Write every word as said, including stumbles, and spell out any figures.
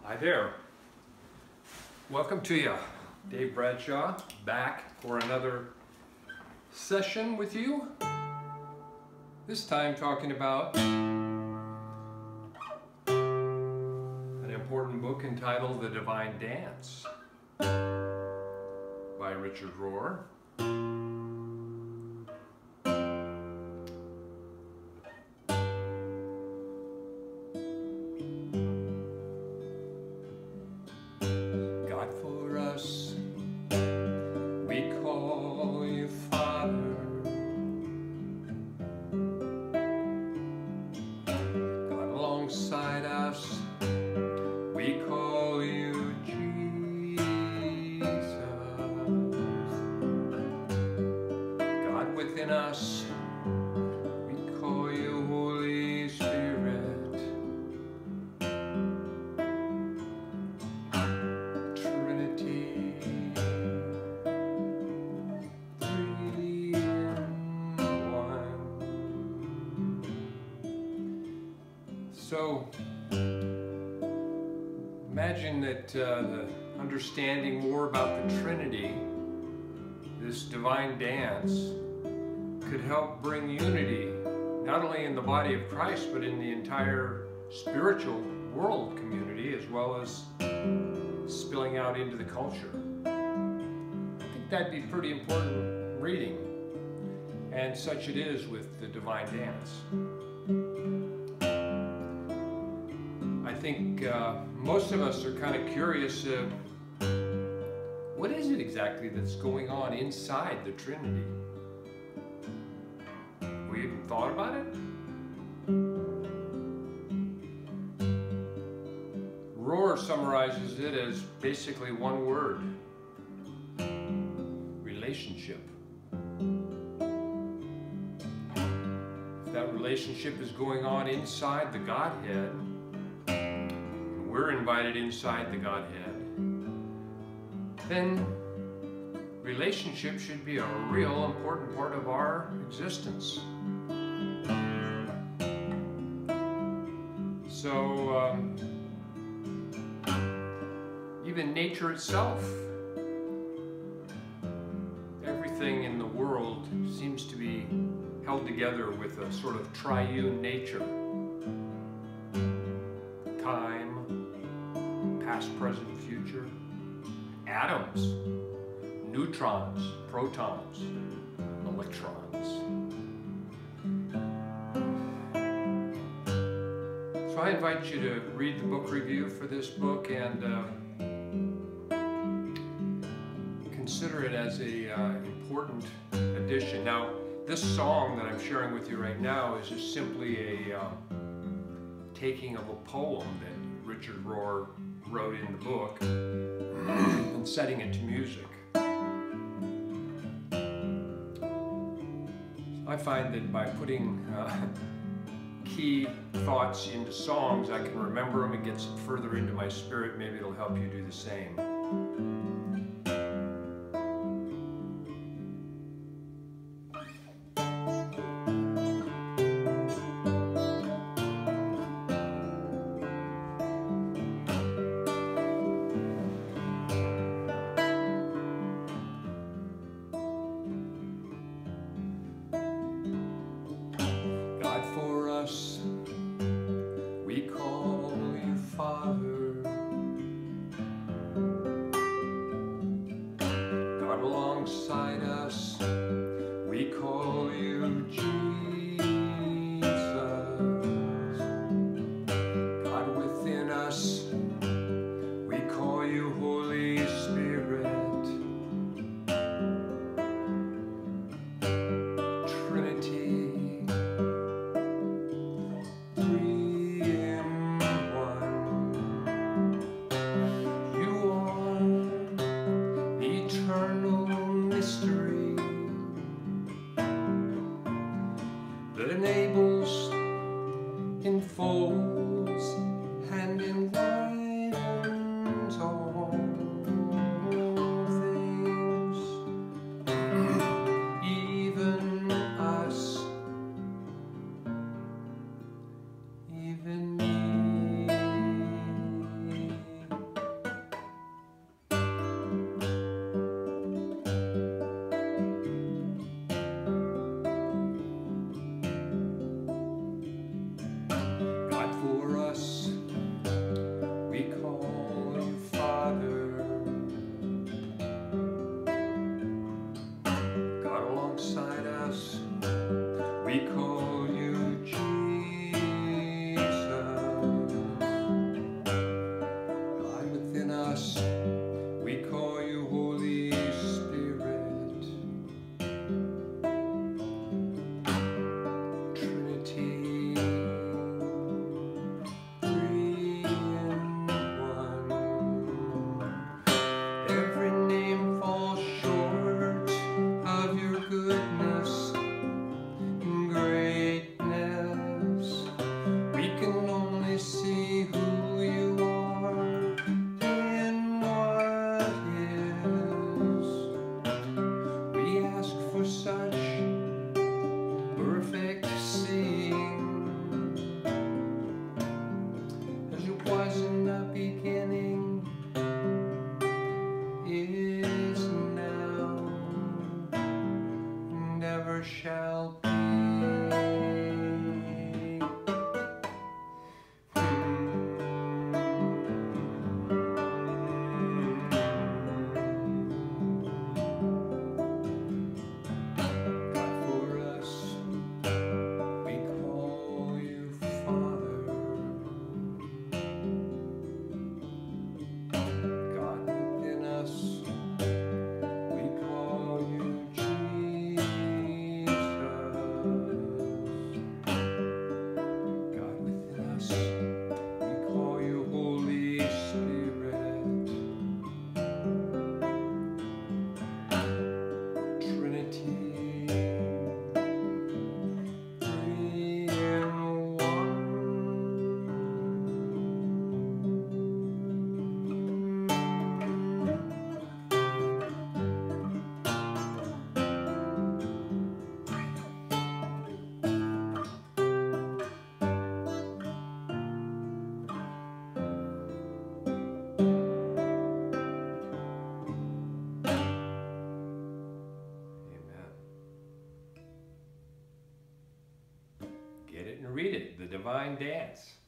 Hi there. Welcome to you. Dave Bradshaw back for another session with you. This time talking about an important book entitled The Divine Dance by RIchard Rohr. God for us, we call you Father. God alongside us, we call you Jesus. God within us, we call you Holy Spirit. Trinity, three in one. So imagine that uh, the understanding more about the Trinity, this divine dance, could help bring unity, not only in the body of Christ, but in the entire spiritual world community, as well as spilling out into the culture. I think that'd be pretty important reading, and such it is with the divine dance. I think uh, most of us are kind of curious, uh, what is it exactly that's going on inside the Trinity? Have we even thought about it? Rohr summarizes it as basically one word: relationship. If that relationship is going on inside the Godhead, and we're invited inside the Godhead, then relationship should be a real important part of our existence. So, um, even nature itself, everything in the world seems to be held together with a sort of triune nature. Time, past, present, future, atoms, neutrons, protons, electrons. So I invite you to read the book review for this book and uh, consider it as a uh, important addition. Now, this song that I'm sharing with you right now is just simply a uh, taking of a poem that RIchard Rohr wrote in the book and setting it to music. I find that by putting uh, key thoughts into songs, I can remember them. It gets further into my spirit. Maybe it'll help you do the same. We call you Father. God alongside us, we call you Jesus. God within us, we call you Holy Spirit. Trinity, three in one. You are the eternal mystery that enables, enfolds, and enlivens all things, even us, even me. enlivens. We call you Holy Spirit. Trinity, three in one. Get it and read it, the divine dance.